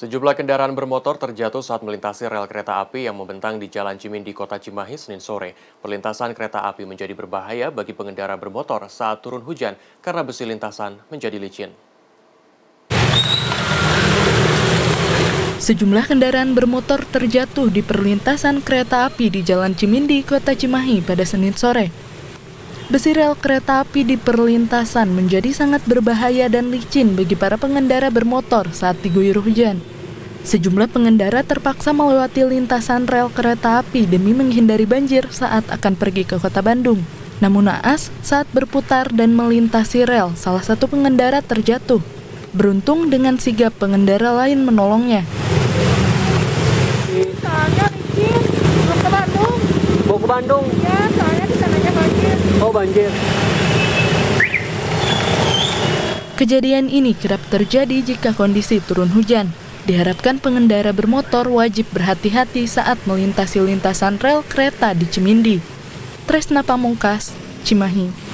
Sejumlah kendaraan bermotor terjatuh saat melintasi rel kereta api yang membentang di Jalan Cimindi, Kota Cimahi, Senin sore. Perlintasan kereta api menjadi berbahaya bagi pengendara bermotor saat turun hujan karena besi lintasan menjadi licin. Sejumlah kendaraan bermotor terjatuh di perlintasan kereta api di Jalan Cimindi, Kota Cimahi pada Senin sore. Besi rel kereta api di perlintasan menjadi sangat berbahaya dan licin bagi para pengendara bermotor saat diguyur hujan. Sejumlah pengendara terpaksa melewati lintasan rel kereta api demi menghindari banjir saat akan pergi ke Kota Bandung. Namun naas, saat berputar dan melintasi rel, salah satu pengendara terjatuh. Beruntung dengan sigap pengendara lain menolongnya. Soalnya licin, mau ke Bandung. Mau ke Bandung? Ya, soalnya di sananya banjir. Oh, banjir. Kejadian ini kerap terjadi jika kondisi turun hujan. Diharapkan pengendara bermotor wajib berhati-hati saat melintasi lintasan rel kereta di Cimindi. Tresna Pamungkas, Cimahi.